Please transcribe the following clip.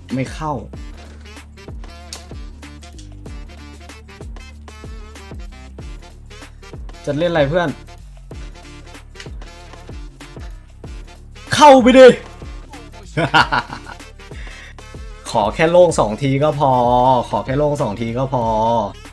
ไม่เข้าจะเล่นอะไรเพื่อนเข้าไปดิ ขอแค่โล่ง2 ทีก็พอขอแค่โล่ง2 ทีก็พอ